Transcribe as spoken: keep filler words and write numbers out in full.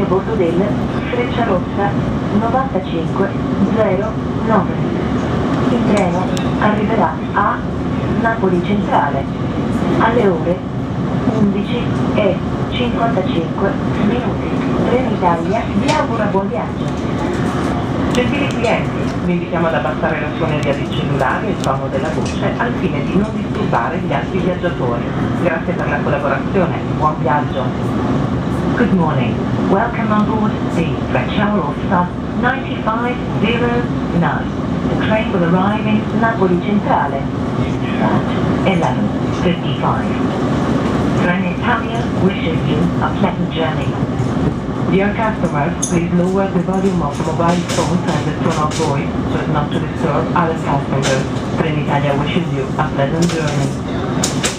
bordo del Frecciarossa novantacinque zero nove. Il treno arriverà a Napoli Centrale alle ore undici e cinquantacinque minuti. Trenitalia vi augura buon viaggio. Gentili clienti, vi invitiamo ad abbassare la suoneria del cellulare e il tono della voce al fine di non disturbare gli altri viaggiatori. Grazie per la collaborazione, buon viaggio. Good morning. Welcome on board the Frecciarossa ninety-five zero nine. The train will arrive in Napoli Centrale at eleven fifty-five. Trenitalia wishes you a pleasant journey. Dear customers, please lower the volume of mobile phones and the tone of voice so as not to disturb other passengers. Trenitalia wishes you a pleasant journey.